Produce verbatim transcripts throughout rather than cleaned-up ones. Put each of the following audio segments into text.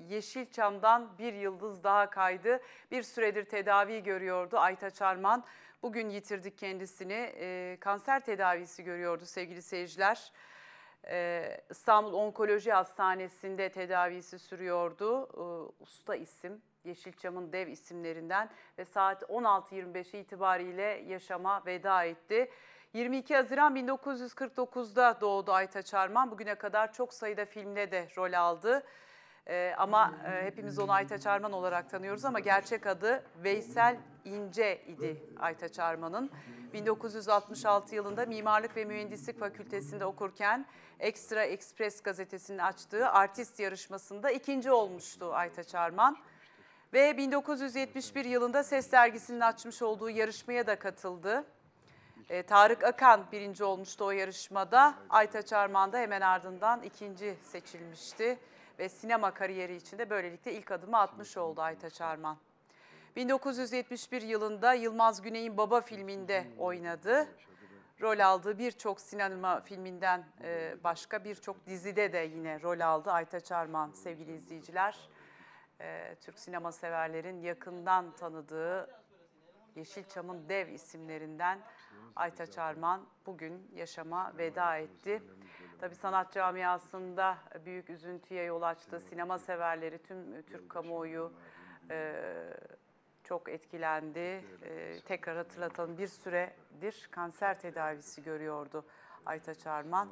Yeşilçam'dan bir yıldız daha kaydı. Bir süredir tedavi görüyordu Aytaç Arman. Bugün yitirdik kendisini. E, kanser tedavisi görüyordu sevgili seyirciler. E, İstanbul Onkoloji Hastanesi'nde tedavisi sürüyordu. E, usta isim, Yeşilçam'ın dev isimlerinden ve saat on altı yirmi beş itibariyle yaşama veda etti. yirmi iki Haziran bin dokuz yüz kırk dokuz'da doğdu Aytaç Arman. Bugüne kadar çok sayıda filmde de rol aldı. Ee, ama e, hepimiz onu Aytaç Arman olarak tanıyoruz ama gerçek adı Veysel İnce idi Aytaç Arman'ın. bin dokuz yüz altmış altı yılında Mimarlık ve Mühendislik Fakültesi'nde okurken Extra Express gazetesinin açtığı artist yarışmasında ikinci olmuştu Aytaç Arman. Ve bin dokuz yüz yetmiş bir yılında Ses Dergisi'nin açmış olduğu yarışmaya da katıldı. E, Tarık Akan birinci olmuştu o yarışmada. Aytaç Arman da hemen ardından ikinci seçilmişti. Ve sinema kariyeri içinde böylelikle ilk adımı atmış oldu Aytaç Arman. bin dokuz yüz yetmiş bir yılında Yılmaz Güney'in Baba filminde oynadı. Rol aldığı birçok sinema filminden başka birçok dizide de yine rol aldı Aytaç Arman sevgili izleyiciler. Türk sinema severlerin yakından tanıdığı Yeşilçam'ın dev isimlerinden Aytaç Arman bugün yaşama veda etti. Tabii sanat camiasında büyük üzüntüye yol açtı. Sinema severleri, tüm Türk kamuoyu e, çok etkilendi. E, tekrar hatırlatalım, bir süredir kanser tedavisi görüyordu Aytaç Arman.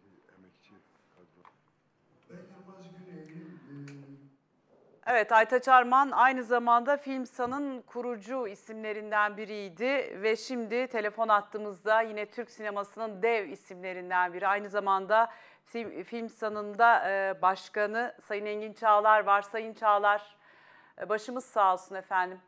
Evet, Aytaç Arman aynı zamanda Filmsan'ın kurucu isimlerinden biriydi ve şimdi telefon attığımızda yine Türk sinemasının dev isimlerinden biri. Aynı zamanda Filmsan'ın da başkanı Sayın Engin Çağlar var. Sayın Çağlar, başımız sağ olsun efendim.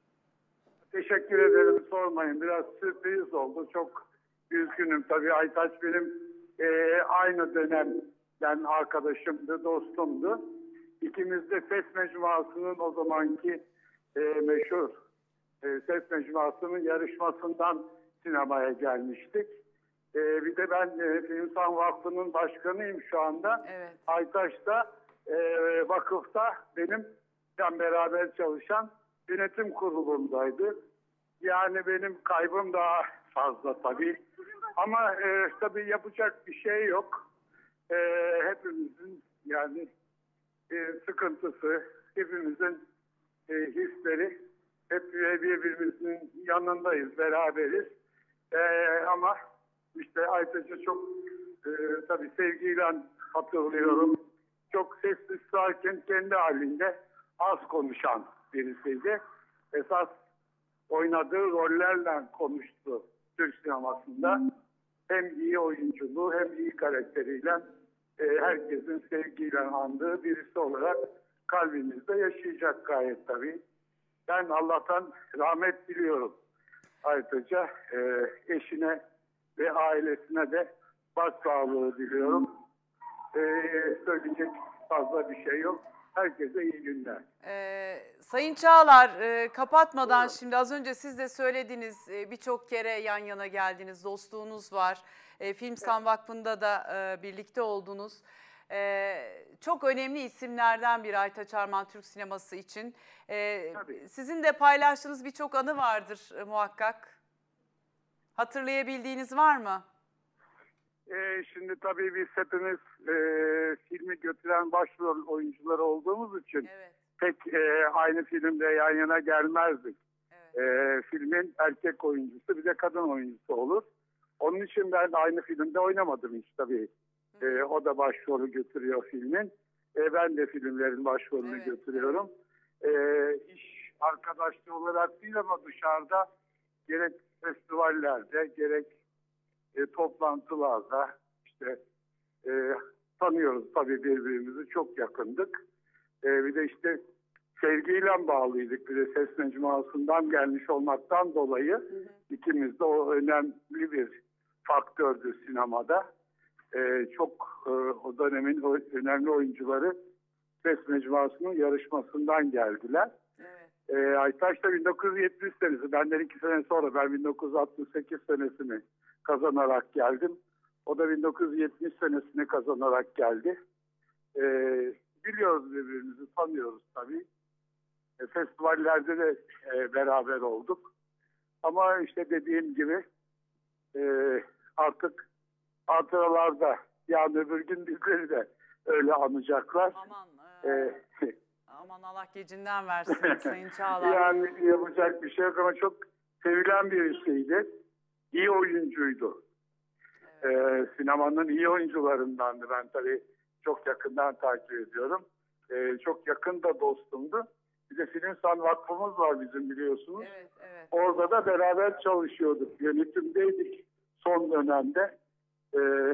Teşekkür ederim, sormayın. Biraz sürpriz oldu. Çok üzgünüm. Tabii Aytaç benim e, aynı dönemden arkadaşımdı, dostumdu. İkimiz de Ses Mecmuası'nın o zamanki e, meşhur e, Ses Mecmuası'nın yarışmasından sinemaya gelmiştik. E, bir de ben e, Filmsan Vakfı'nın başkanıyım şu anda. Evet. Aytaç da e, vakıfta benim beraber çalışan yönetim kurulundaydı. Yani benim kaybım daha fazla tabii. Ama e, tabii yapacak bir şey yok. E, hepimizin yani e, sıkıntısı, hepimizin e, hisleri, hep birbirimizin yanındayız, beraberiz. E, ama işte Aytaç'ı çok e, tabii sevgiyle hatırlıyorum. Çok sessiz, sakin, kendi halinde az konuşan birisiydi. Esas oynadığı rollerle konuştu Türk sinemasında. Hem iyi oyunculuğu hem iyi karakteriyle e, herkesin sevgiyle andığı birisi olarak kalbimizde yaşayacak gayet tabii. Ben Allah'tan rahmet diliyorum Aytaç'a, e, eşine ve ailesine de başsağlığı diliyorum. E, söyleyecek fazla bir şey yok. Herkese iyi günler. Ee, Sayın Çağlar, e, kapatmadan evet. Şimdi az önce siz de söylediniz, e, birçok kere yan yana geldiniz, dostluğunuz var. E, Filmsan evet. Vakfı'nda da e, birlikte oldunuz. E, çok önemli isimlerden biri Aytaç Arman Türk sineması için. E, sizin de paylaştığınız birçok anı vardır e, muhakkak. Hatırlayabildiğiniz var mı? Ee, şimdi tabii biz hepimiz e, filmi götüren başrol oyuncuları olduğumuz için evet. pek e, aynı filmde yan yana gelmezdik. Evet. E, filmin erkek oyuncusu bir de kadın oyuncusu olur. Onun için ben aynı filmde oynamadım hiç tabii. E, o da başrolü götürüyor filmin. E, ben de filmlerin başrolünü evet. götürüyorum. E, iş arkadaşlığı olarak değil ama dışarıda gerek festivallerde gerek E, toplantılarda işte e, tanıyoruz tabii birbirimizi, çok yakındık. E, bir de işte sevgiyle bağlıydık, bir de Ses Mecmuası'ndan gelmiş olmaktan dolayı hı hı. ikimiz de o önemli bir faktördü sinemada. E, çok e, o dönemin o, önemli oyuncuları Ses Mecmuası'nın yarışmasından geldiler. Evet. E, Aytaç da bin dokuz yüz yetmiş senesi, benden iki sene sonra, ben bin dokuz yüz altmış sekiz senesini kazanarak geldim. O da bin dokuz yüz yetmiş senesini kazanarak geldi. Ee, biliyoruz birbirimizi, tanıyoruz tabii. E, festivallerde de e, beraber olduk. Ama işte dediğim gibi e, artık hatıralarda, yani öbür gün bizleri de öyle anacaklar. Aman, e, e, aman Allah gecinden versin Sayın Çağlar. Yani yapacak bir şey yok ama çok sevilen birisiydi. İyi oyuncuydu. Evet. Ee, sinemanın iyi oyuncularındandı. Ben tabii çok yakından takip ediyorum. Ee, çok yakın da dostumdu. Bir de Filmsan Vakfımız var bizim, biliyorsunuz. Evet, evet. Orada da beraber çalışıyorduk. Yönetimdeydik son dönemde. Ee,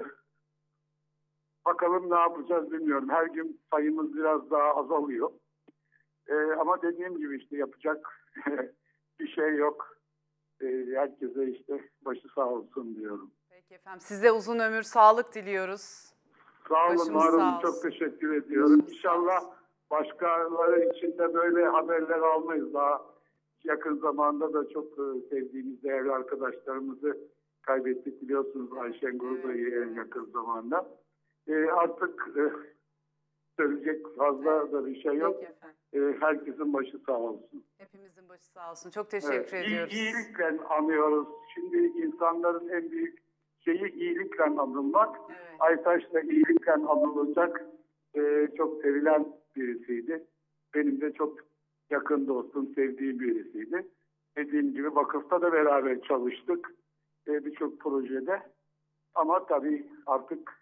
bakalım ne yapacağız bilmiyorum. Her gün sayımız biraz daha azalıyor. Ee, ama dediğim gibi işte yapacak bir şey yok. Ee, herkese işte başı sağ olsun diyorum. Peki efendim. Size uzun ömür, sağlık diliyoruz. Sağ olun, Başımız var olun. sağ Çok olsun. teşekkür ediyorum. Başımız İnşallah başkaları için de böyle haberler almayız. Daha yakın zamanda da çok e, sevdiğimiz değerli arkadaşlarımızı kaybettik, biliyorsunuz. Ayşen Gurda'yı en yakın zamanda. E, artık e, söyleyecek fazla da bir şey yok. E, herkesin başı sağ olsun. Hepimizin başı sağ olsun. Çok teşekkür evet, ediyoruz. İyi, iyilikle anıyoruz. Şimdi insanların en büyük şeyi iyilikle anılmak. Evet. Aytaş da iyilikle anılacak e, çok sevilen birisiydi. Benim de çok yakın dostum, sevdiğim birisiydi. Dediğim gibi vakıfta da beraber çalıştık. E, Birçok projede. Ama tabii artık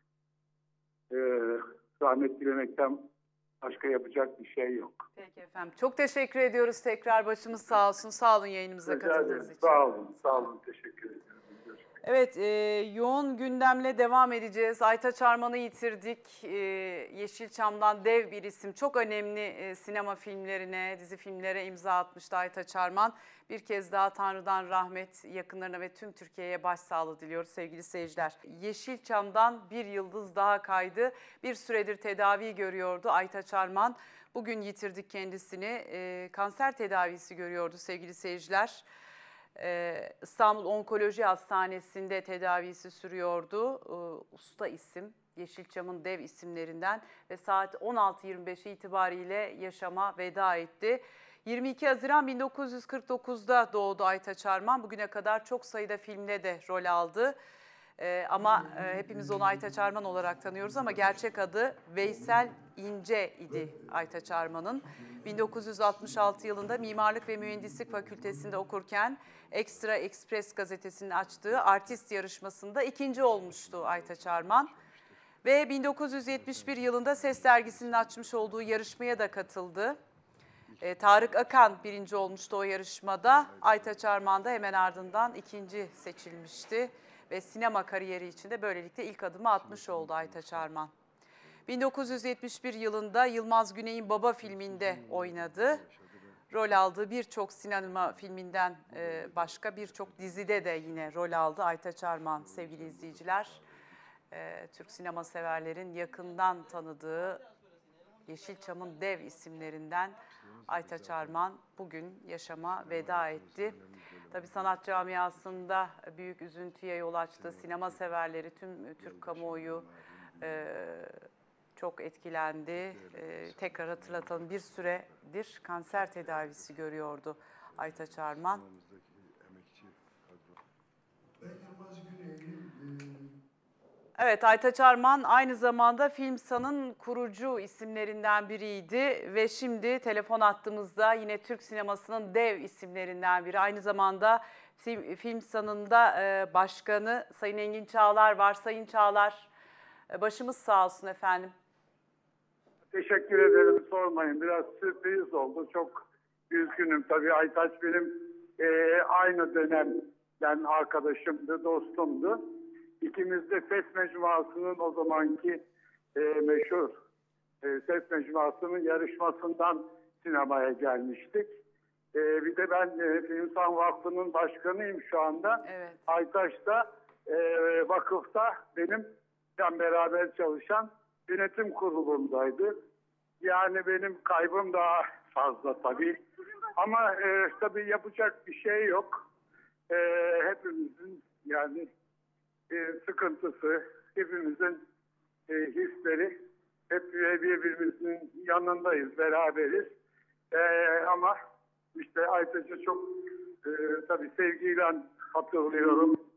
e, rahmet dilemekten başka yapacak bir şey yok. Peki efendim. Çok teşekkür ediyoruz. Tekrar başımız sağ olsun. Sağ olun yayınımıza katıldığınız için. Sağ olun. Sağ olun. Teşekkür ederim. Evet, e, yoğun gündemle devam edeceğiz. Aytaç Arman'ı yitirdik. E, Yeşilçam'dan dev bir isim. Çok önemli e, sinema filmlerine, dizi filmlere imza atmıştı Aytaç Arman. Bir kez daha Tanrı'dan rahmet, yakınlarına ve tüm Türkiye'ye başsağlığı diliyoruz sevgili seyirciler. Yeşilçam'dan bir yıldız daha kaydı. Bir süredir tedavi görüyordu Aytaç Arman. Bugün yitirdik kendisini. E, kanser tedavisi görüyordu sevgili seyirciler. Ee, İstanbul Onkoloji Hastanesi'nde tedavisi sürüyordu. Ee, usta isim, Yeşilçam'ın dev isimlerinden ve saat on altı yirmi beş itibariyle yaşama veda etti. yirmi iki Haziran bin dokuz yüz kırk dokuz'da doğdu Aytaç Arman. Bugüne kadar çok sayıda filmde de rol aldı. Ee, ama e, hepimiz onu Aytaç Arman olarak tanıyoruz ama gerçek adı Veysel İnce idi Aytaç Arman'ın. bin dokuz yüz altmış altı yılında Mimarlık ve Mühendislik Fakültesi'nde okurken Ekstra Express gazetesinin açtığı artist yarışmasında ikinci olmuştu Aytaç Arman. Ve bin dokuz yüz yetmiş bir yılında Ses Dergisi'nin açmış olduğu yarışmaya da katıldı. E, Tarık Akan birinci olmuştu o yarışmada. Aytaç Arman da hemen ardından ikinci seçilmişti. Ve sinema kariyeri içinde böylelikle ilk adımı atmış oldu Aytaç Arman. bin dokuz yüz yetmiş bir yılında Yılmaz Güney'in Baba filminde oynadı. Rol aldığı birçok sinema filminden başka birçok dizide de yine rol aldı Aytaç Arman sevgili izleyiciler. Türk sinema severlerin yakından tanıdığı Yeşilçam'ın dev isimlerinden Aytaç Arman bugün yaşama veda etti. Tabii sanat camiasında büyük üzüntüye yol açtı. Sinema severleri, tüm Türk kamuoyu e, çok etkilendi. E, tekrar hatırlatalım, bir süredir kanser tedavisi görüyordu Aytaç Arman. Evet, Aytaç Arman aynı zamanda Filmsan'ın kurucu isimlerinden biriydi ve şimdi telefon attığımızda yine Türk sinemasının dev isimlerinden biri. Aynı zamanda Filmsan'ın da başkanı Sayın Engin Çağlar var. Sayın Çağlar, başımız sağ olsun efendim. Teşekkür ederim, sormayın. Biraz sürpriz oldu. Çok üzgünüm. Tabii Aytaç benim e, aynı dönemden arkadaşımdı, dostumdu. İkimiz de Ses Mecmuası'nın o zamanki e, meşhur e, Ses Mecmuası'nın yarışmasından sinemaya gelmiştik. E, bir de ben e, Filmsan Vakfı'nın başkanıyım şu anda. Evet. Aytaç da e, vakıfta benim ben beraber çalışan yönetim kurulundaydı. Yani benim kaybım daha fazla tabii. Ama e, tabii yapacak bir şey yok. E, hepimizin yani e, sıkıntısı, hepimizin e, hisleri hep birbirimizin yanındayız, beraberiz. E, ama işte Aytaç'ı çok e, tabii sevgiyle hatırlıyorum.